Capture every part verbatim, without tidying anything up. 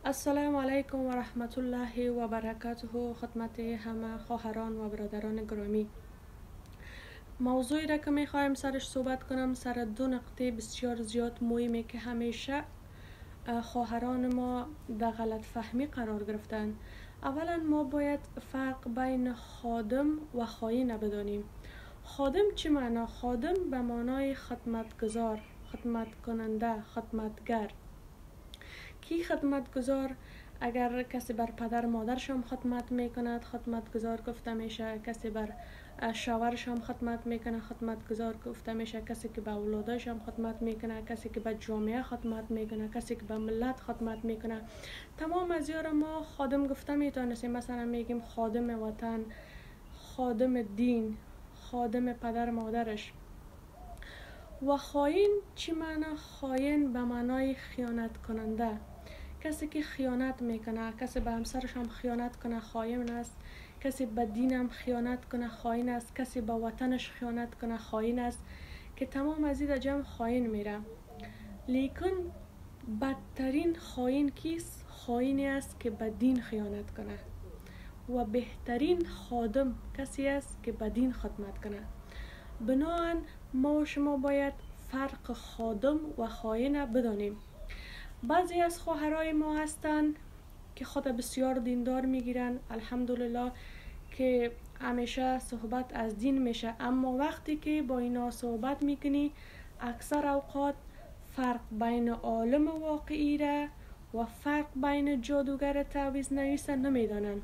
السلام علیکم و رحمت الله و برکاته خدمت همه خواهران و برادران گرامی. موضوعی را که میخوایم سرش صحبت کنم سر دو نقطه بسیار زیاد مهمه که همیشه خواهران ما در غلط فهمی قرار گرفتن. اولا ما باید فرق بین خادم و خائن بدانیم. خادم چی معنا؟ خادم به معنای خدمتگزار، خدمت کننده، خدمتگر. کی خدمتگزار؟ اگر کسی بر پدر مادرش هم خدمت میکند خدمتگزار گفته میشه، کسی بر شوهرش هم خدمت میکنه خدمتگزار گفته میشه، کسی که به اولادش هم خدمت میکنه، کسی که به جامعه خدمت میکنه، کسی که به ملت خدمت میکنه. تمام از یارا ما خادم گفته میتونستیم. مثلا میگیم خادم وطن، خادم دین، خادم پدر مادرش. و خائن چی معنی؟ خائن به معنای خیانت کننده. کسی که خیانت میکنه، کسی به همسرش هم خیانت کنه خائن است، کسی به دین هم خیانت کنه خائن است، کسی به وطنش خیانت کنه خائن است، که تمام از این جمع خائن میره. لیکن بدترین خائن کیست؟ خائنی است که به دین خیانت کنه. و بهترین خادم کسی است که به دین خدمت کنه. بنابراین ما و شما باید فرق خادم و خائن بدانیم. بعضی از خواهرای ما هستن که خود بسیار دیندار میگیرن، الحمدلله، که همیشه صحبت از دین میشه، اما وقتی که با اینا صحبت میکنی اکثر اوقات فرق بین عالم واقعی را و فرق بین جادوگر تعویض نویس نمیدانن.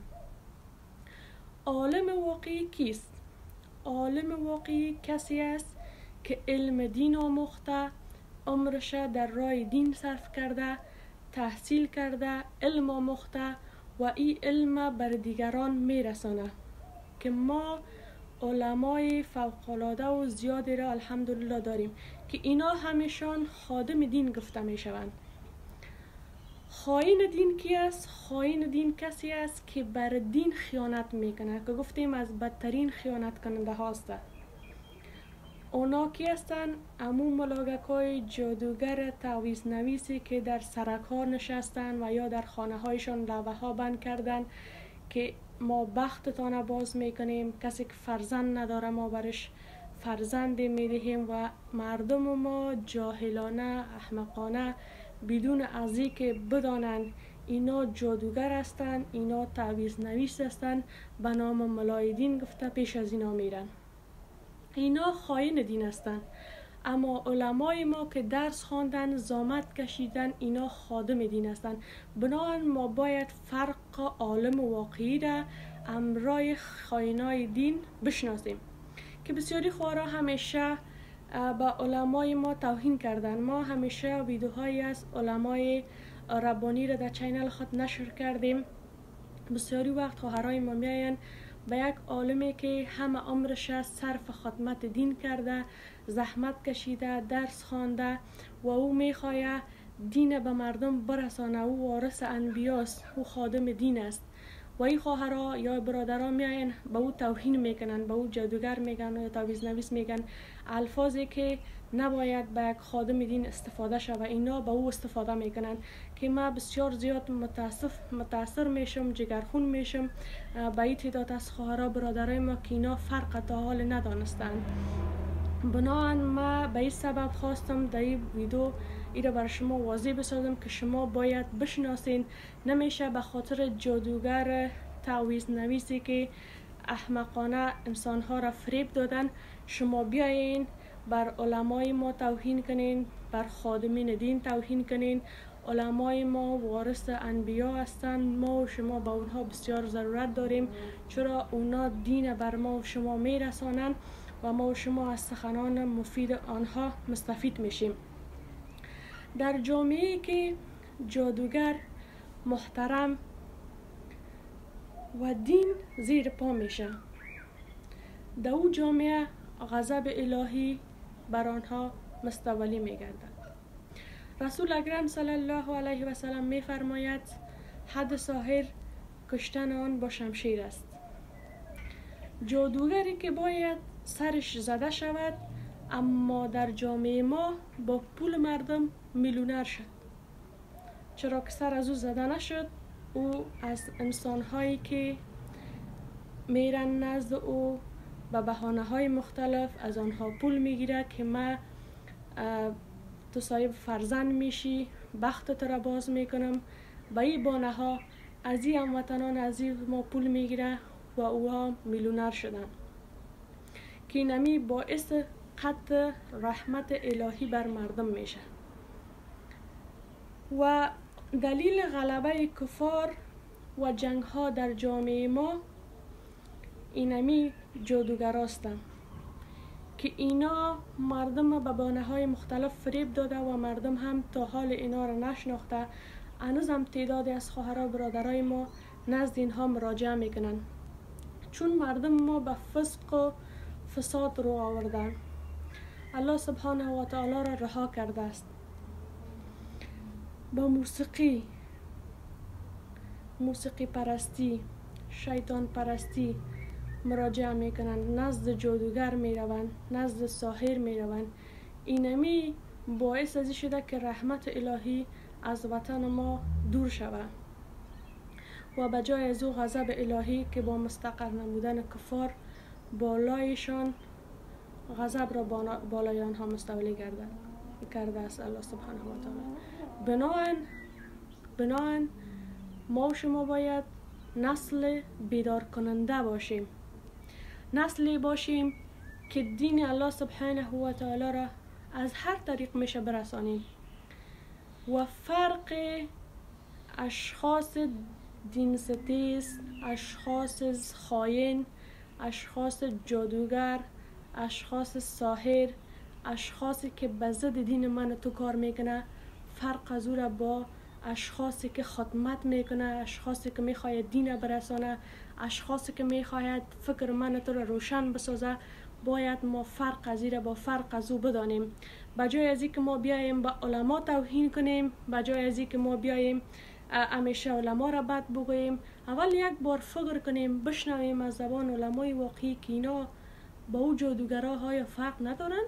عالم واقعی کیست؟ عالم واقعی کسی است که علم دین آموخته، عمرش در راه دین صرف کرده، تحصیل کرده، علم آموخته و این علم بر دیگران میرسانه. که ما علمای فوق‌العاده و زیادی را الحمدلله داریم که اینا همیشان خادم دین گفته میشوند. خائن دین کی است؟ خائن دین کسی است که بر دین خیانت میکنه، که گفتیم از بدترین خیانت کننده هاست. اونا کی هستن؟ امو ملاگکای جادوگر تعویض نویسی که در سرک ها نشستن و یا در خانه هایشان لوحه ها بند کردن که ما بختتان باز میکنیم، کسی که فرزند نداره ما برش فرزند میدهیم و مردم ما جاهلانه احمقانه بدون ازی که بدانند اینا جادوگر هستند، اینا تعویض نویس هستند، به نام ملای دین گفته پیش از اینا میرن. اینا خائن دین هستند. اما علمای ما که درس خواندن، زحمت کشیدن، اینا خادم دین هستند. بنابراین ما باید فرق عالم واقعی را امرای خائنای دین بشناسیم. که بسیاری خواهرها همیشه با علمای ما توهین کردن. ما همیشه ویدیوهایی از علمای ربانی را در چینل خود نشر کردیم. بسیاری وقت خواهرای ما میاین به یک عالمی که همه عمرش صرف خدمت دین کرده، زحمت کشیده، درس خوانده و او میخواه دین به مردم برسانه، او وارث انبیاست، او خادم دین است. و این خواهرها یا برادرها میاین به او توهین میکنن، به او جادوگر میگن یا تعویض نویس میگن، الفاظی که نباید به یک خادم دین استفاده شود اینا به او استفاده میکنن. که ما بسیار زیاد متاسف متاثر میشم، جگرخون میشم به این تعداد از خواهرها برادرای ما که اینا فرق تا حال ندانستند. بنابراین ما به این سبب خواستم در این ویدیو ایره بر شما واضح بسازم که شما باید بشناسین. نمیشه به خاطر جادوگر تعویض نویسی که احمقانه انسانها را فریب دادن شما بیاین بر علمای ما توهین کنین، بر خادمین دین توهین کنین. علمای ما وارث انبیا هستند، ما و شما با اونها بسیار ضرورت داریم، چرا اونا دین بر ما و شما میرسانند و ما و شما از سخنان مفید آنها مستفید میشیم. در جامعه‌ای که جادوگر محترم و دین زیر پا میشه، در او جامعه غضب الهی بر آنها مستولی میگردد. رسول اکرم صلی الله علیه و سلم میفرماید حد ساحر کشتن آن با شمشیر است. جادوگری که باید سرش زده شود اما در جامعه ما با پول مردم میلیونر شد. چرا که سر از او زده نشد. او از انسانهایی که میرن نزد او به بهانه های مختلف از آنها پول میگیره که ما تو صاحب فرزند میشی، بخت تو را باز میکنم. به این بانه ها از این هموطنان از این ما پول میگیره و اوها میلیونر شدن که اینمی باعث قطع رحمت الهی بر مردم میشه. و دلیل غلبه کفار و جنگ ها در جامعه ما اینمی جادوگراستن که اینا مردم به بانه های مختلف فریب داده و مردم هم تا حال اینا را نشناخته. هنوز هم تعدادی از خواهرها برادرای ما نزد اینها مراجعه میکنن چون مردم ما به فسق و فساد رو آوردن. الله سبحانه و تعالی را رها کرده است. با موسیقی موسیقی پرستی، شیطان پرستی مراجعه میکنن، نزد جادوگر میروند، نزد ساحر میروند. اینمی باعث ازی شده که رحمت الهی از وطن ما دور شود و بجای از او غضب الهی که با مستقر نمودن کفار بالایشان غضب را بالای آنها مستولی کرده کرده است الله سبحانه و تعالی. بناهن بناهن ما و شما باید نسل بیدار کننده باشیم، نسلی باشیم که دین الله سبحانه و تعالی را از هر طریق میشه برسانیم و فرق اشخاص دین ستیز، اشخاص خائن، اشخاص جادوگر، اشخاص ساحر، اشخاصی که به ضد دین من تو کار میکنه، فرق از او را با اشخاصی که خدمت میکنه، اشخاصی که میخواید دین برسانه، اشخاصی که میخواید فکر من تو را روشن بسازه، باید ما فرق از این را با فرق از او بدانیم. بجای از اینکه ما بیاییم با علما توهین کنیم، بجای از اینکه ما بیاییم همیشه علما را بد بگوییم، اول یک بار فکر کنیم، بشنویم از زبان علمای واقعی که اینا با او جادوگرها های فرق ندارن.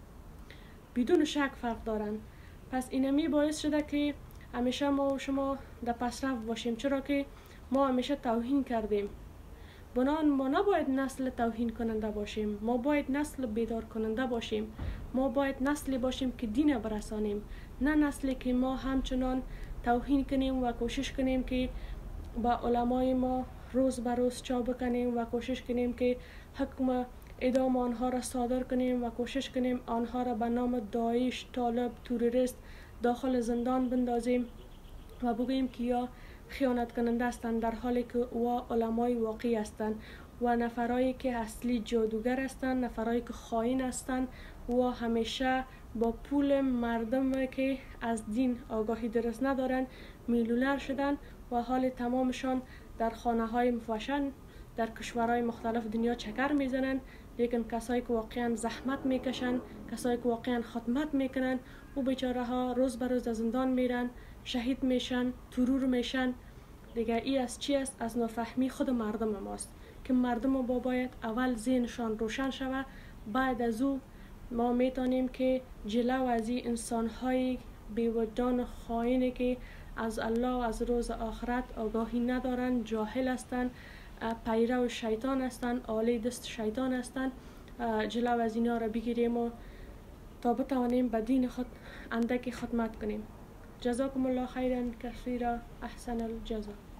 بدون شک فرق دارن. پس اینمی باعث شده که همیشه ما و شما در پسرفت باشیم، چرا که ما همیشه توهین کردیم. بنان ما نباید نسل توهین کننده باشیم، ما باید نسل بیدار کننده باشیم، ما باید نسلی باشیم که دین برسانیم، نه نسلی که ما همچنان توهین کنیم و کوشش کنیم که با علمای ما روز به روز چا بکنیم و کوشش کنیم که حکم اعدام آنها را صادر کنیم و کوشش کنیم آنها را به نام داعش، طالب، توریست داخل زندان بندازیم و بگوییم که یا خیانت کننده هستند، در حالی که او علمای واقعی هستند و نفرایی که اصلی جادوگر هستند، نفرایی که خائن هستند و همیشه با پول مردم که از دین آگاهی درست ندارن میلیونر شدن و حال تمامشان در خانه های مفشن در کشورهای مختلف دنیا چکر میزنن. لیکن کسایی که واقعا زحمت میکشن، کسایی که واقعا خدمت میکنن، او بیچاره ها روز به روز از زندان میرن، شهید میشن، ترور میشن. دیگه ای از چی است؟ از نافهمی خود مردم ماست که مردم ما باید اول ذهنشان روشن شوه، بعد از او ما میتونیم که جلو از این انسان‌های بی‌وجدان خائنی که از الله و از روز آخرت آگاهی ندارن، جاهل هستند، پیرو شیطان هستند، آله دست شیطان هستند، جلو از اینا را بگیریم و تا بتوانیم به دین خود اندکی خدمت کنیم. جزاکم الله خیرا کثیرا، احسن الجزا.